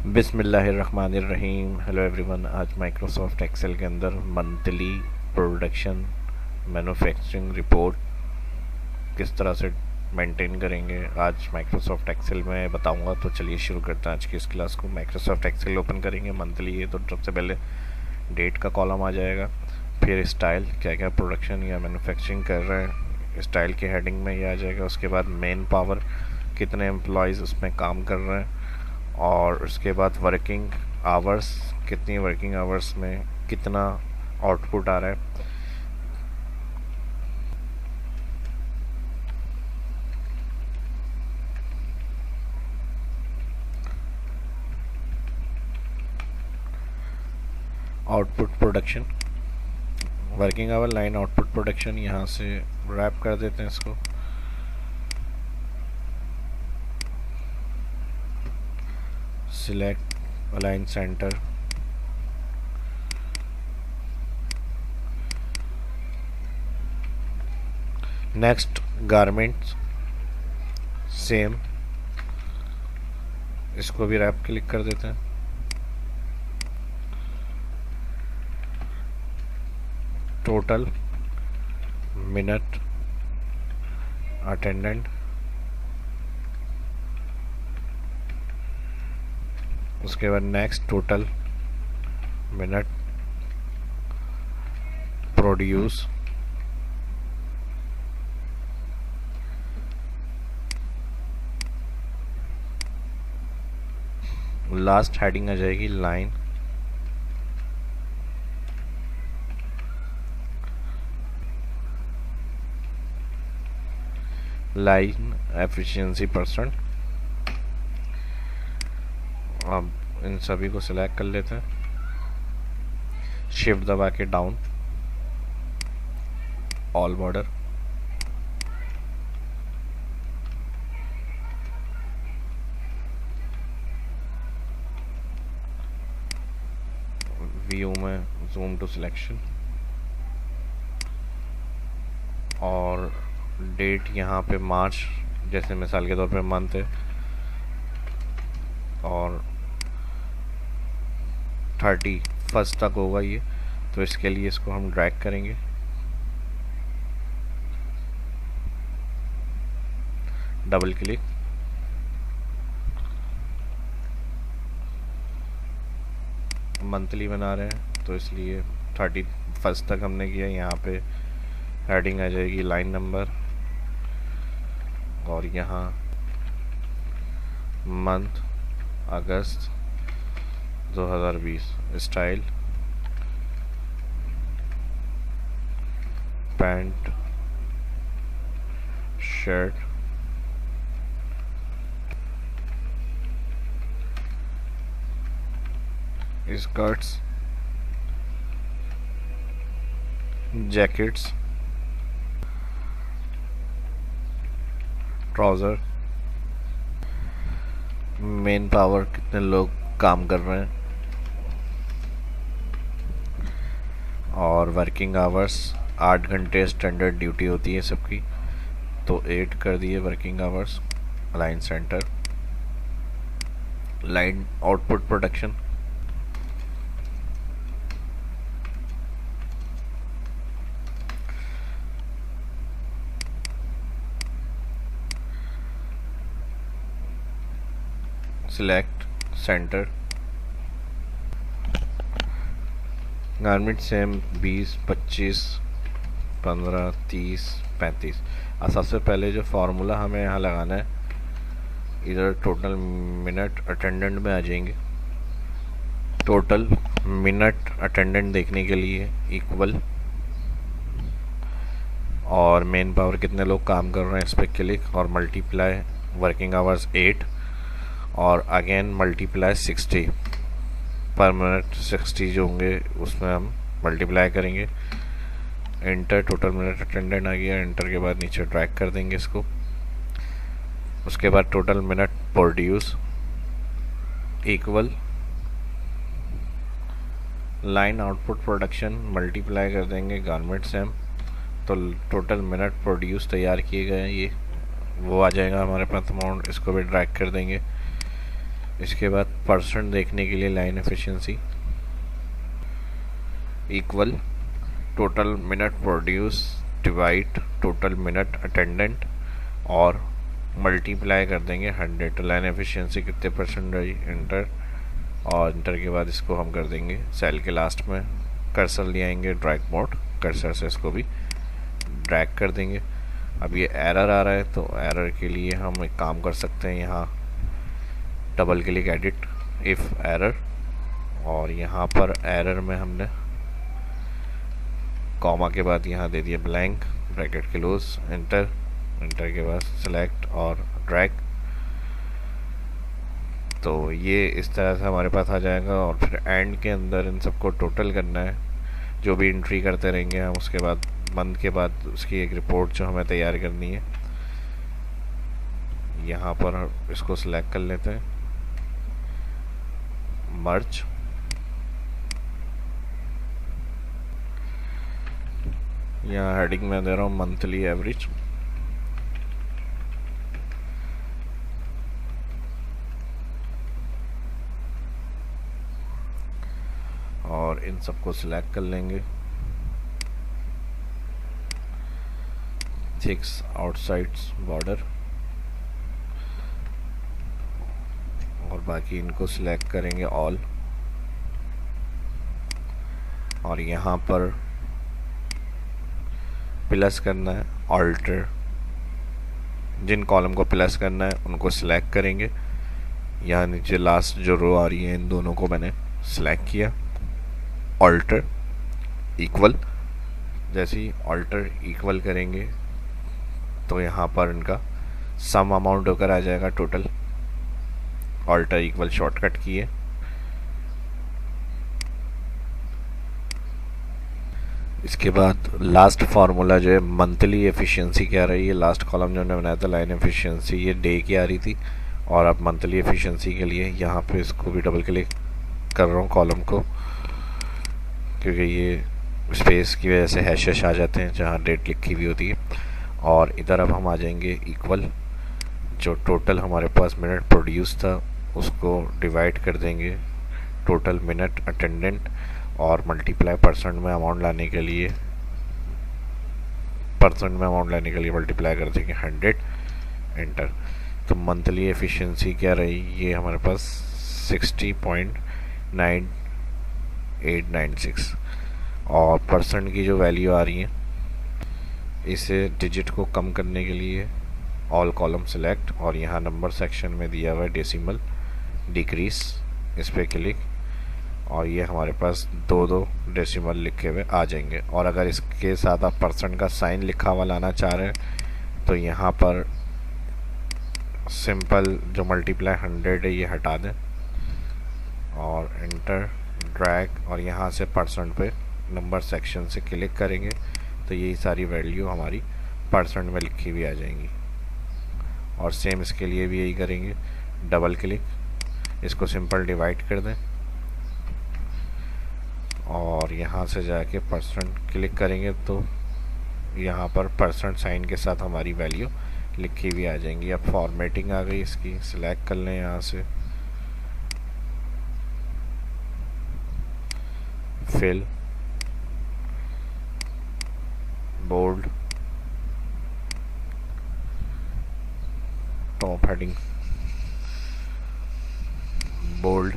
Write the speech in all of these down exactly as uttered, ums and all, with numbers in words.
बिस्मिल्लाहिर्रहमानिर्रहीम। Hello everyone. आज Microsoft Excel के अंदर मंथली प्रोडक्शन मैन्युफैक्चरिंग रिपोर्ट किस तरह से मेंटेन करेंगे आज माइक्रोसॉफ्ट एक्सेल में बताऊंगा। तो चलिए शुरू करते हैं आज की इस क्लास को। माइक्रोसॉफ्ट एक्सेल ओपन करेंगे, मंथली है तो सबसे पहले डेट का कॉलम आ जाएगा, फिर स्टाइल क्या क्या प्रोडक्शन या मैन्युफैक्चरिंग कर रहे हैं स्टाइल के हेडिंग में ये आ जाएगा। उसके बाद मेन पावर कितने एम्प्लॉयज़ उसमें काम कर रहे हैं, और उसके बाद वर्किंग आवर्स कितनी वर्किंग आवर्स में कितना आउटपुट आ रहा है। Output production working hour line output production यहाँ से रैप कर देते हैं इसको। Select align center, next garments same, इसको भी रैप क्लिक कर देते हैं। टोटल मिनट अटेंडेंट, उसके बाद next total minute produce, last heading आ जाएगी लाइन लाइन एफिशिएंसी परसेंट। अब इन सभी को सिलेक्ट कर लेते हैं, शिफ्ट दबा के डाउन, ऑल बॉर्डर, व्यू में जूम टू सिलेक्शन, और डेट यहाँ पे मार्च जैसे मिसाल के तौर पे मंथ है, और थर्टी फर्स्ट तक होगा ये, तो इसके लिए इसको हम ड्रैग करेंगे, डबल क्लिक, मंथली बना रहे हैं तो इसलिए थर्टी फर्स्ट तक हमने किया। यहाँ पे हेडिंग आ जाएगी लाइन नंबर, और यहाँ मंथ अगस्त दो हज़ार बीस, style pant shirt, skirts jackets, trouser, man power कितने लोग काम कर रहे हैं, और वर्किंग आवर्स आठ घंटे स्टैंडर्ड ड्यूटी होती है सबकी, तो एट कर दिए working hours. Align center, line output production, select center, garment same बीस पच्चीस पंद्रह तीस पैंतीस। और सबसे पहले जो फार्मूला हमें यहाँ लगाना है, इधर टोटल मिनट अटेंडेंट में आ जाएंगे। टोटल मिनट अटेंडेंट देखने के लिए इक्वल, और मेन पावर कितने लोग काम कर रहे हैं इस पर क्लिक, और मल्टीप्लाई वर्किंग आवर्स एट, और अगेन मल्टीप्लाई सिक्सटी पर मिनट, सिक्सटी जो होंगे उसमें हम मल्टीप्लाई करेंगे। एंटर, टोटल मिनट अटेंडेंट आ गया, एंटर के बाद नीचे ड्रैग कर देंगे इसको। उसके बाद total minute produce equal line output production, multiply कर देंगे गारमेंट सेम, तो टोटल मिनट प्रोड्यूस तैयार किए गए हैं ये वो आ जाएगा हमारे पास अमाउंट। इसको भी ड्रैग कर देंगे। इसके बाद परसेंट देखने के लिए line efficiency equal total minute produce divide total minute attendant और मल्टीप्लाई कर देंगे हंड्रेड। तो लाइन एफिशिएंसी कितने परसेंट रही, इंटर, और इंटर के बाद इसको हम कर देंगे सेल के लास्ट में कर्सर ले आएंगे, ड्रैग मोड, कर्सर से इसको भी ड्रैग कर देंगे। अब ये एरर आ रहा है तो एरर के लिए हम एक काम कर सकते हैं, यहाँ double click edit if error, और यहाँ पर एरर में हमने कॉमा के बाद यहाँ दे दिया blank, bracket close, enter, enter के बाद सेलेक्ट और ड्रैग। तो ये इस तरह से हमारे पास आ जाएगा। और फिर एंड के अंदर इन सबको टोटल करना है, जो भी एंट्री करते रहेंगे हम। उसके बाद मंथ के बाद उसकी एक रिपोर्ट जो हमें तैयार करनी है, यहाँ पर इसको सिलेक्ट कर लेते हैं, मर्ज, यहाँ हेडिंग में दे रहा हूँ मंथली एवरेज, और इन सबको सिलेक्ट कर लेंगे, सिक्स आउटसाइड्स बॉर्डर, और बाकी इनको सिलेक्ट करेंगे ऑल, और यहाँ पर प्लस करना है ऑल्टर, जिन कॉलम को प्लस करना है उनको सिलेक्ट करेंगे। यहाँ नीचे लास्ट जो रो आ रही है इन दोनों को मैंने सिलेक्ट किया, ऑल्टर इक्वल। जैसे ही ऑल्टर इक्वल करेंगे तो यहाँ पर इनका सम अमाउंट होकर आ जाएगा टोटल। ऑल्टर इक्वल शॉर्टकट की है। इसके बाद लास्ट फार्मूला जो है मंथली एफिशिएंसी क्या रही है, लास्ट कॉलम जो हमने बनाया था लाइन एफिशिएंसी, ये डे की आ रही थी, और अब मंथली एफिशिएंसी के लिए यहाँ पे इसको भी डबल क्लिक कर रहा हूँ कॉलम को, क्योंकि ये स्पेस की वजह से हैशेस आ जाते हैं जहाँ डेट लिखी हुई होती है। और इधर अब हम आ जाएंगे इक्वल, जो टोटल हमारे पास मिनट प्रोड्यूस था उसको डिवाइड कर देंगे टोटल मिनट अटेंडेंट, और मल्टीप्लाई परसेंट में अमाउंट लाने के लिए परसेंट में अमाउंट लाने के लिए मल्टीप्लाई कर देंगे हंड्रेड, एंटर। तो मंथली एफिशिएंसी क्या रही, ये हमारे पास sixty point nine eight nine six, और परसेंट की जो वैल्यू आ रही है, इसे डिजिट को कम करने के लिए ऑल कॉलम सेलेक्ट, और यहाँ नंबर सेक्शन में दिया हुआ है डेसिमल डिक्रीज, इस पर क्लिक, और ये हमारे पास दो दो डेसिमल लिखे हुए आ जाएंगे। और अगर इसके साथ आप परसेंट का साइन लिखा हुआ लाना चाह रहे हैं तो यहाँ पर सिंपल जो मल्टीप्लाई हंड्रेड है ये हटा दें, और एंटर, ड्रैग, और यहाँ से परसेंट पे नंबर सेक्शन से क्लिक करेंगे तो यही सारी वैल्यू हमारी परसेंट में लिखी हुई आ जाएंगी। और सेम इसके लिए भी यही करेंगे, डबल क्लिक, इसको सिंपल डिवाइड कर दें, और यहाँ से जाके परसेंट क्लिक करेंगे तो यहाँ पर परसेंट साइन के साथ हमारी वैल्यू लिखी हुई आ जाएंगी। अब फॉर्मेटिंग आ गई इसकी, सिलेक्ट कर लें यहाँ से, fill, bold, top heading bold.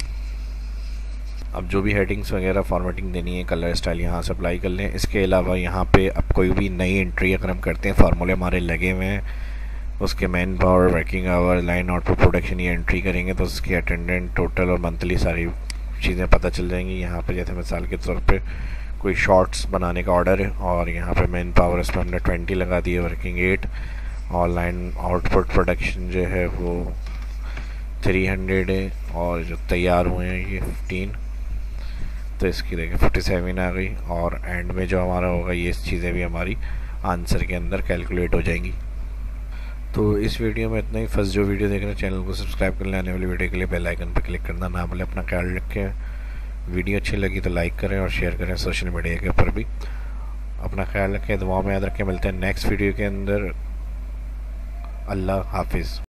अब जो भी हेडिंग्स वगैरह फॉर्मेटिंग देनी है, कलर स्टाइल यहाँ से अप्लाई कर लें। इसके अलावा यहाँ पे अब कोई भी नई एंट्री अगर हम करते हैं, फार्मूले हमारे लगे हुए हैं, उसके man power, working hour, line output, production, ये एंट्री करेंगे तो उसकी अटेंडेंट, टोटल और मंथली सारी चीज़ें पता चल जाएंगी। यहाँ पे जैसे मिसाल के तौर पे कोई शॉर्ट्स बनाने का ऑर्डर है, और यहाँ पे मैन पावर इसमें हमने ट्वेंटी लगा दी है, वर्किंग एट, और लाइन आउटपुट प्रोडक्शन जो है वो थ्री हंड्रेड है, और जो तैयार हुए हैं ये फिफ्टीन, तो इसकी देखिए फिफ्टी सेवन आ गई। और एंड में जो हमारा होगा ये चीज़ें भी हमारी आंसर के अंदर कैलकुलेट हो जाएंगी। तो इस वीडियो में इतना ही। फर्स्ट जो वीडियो देख रहे हैं चैनल को सब्सक्राइब कर लें, आने वाली वीडियो के लिए बेल आइकन पर क्लिक करना ना भूलें। अपना ख्याल रखें, वीडियो अच्छी लगी तो लाइक करें और शेयर करें सोशल मीडिया के ऊपर भी। अपना ख्याल रखें, दुआओं में याद रखें। मिलते हैं नेक्स्ट वीडियो के अंदर। अल्लाह हाफिज़।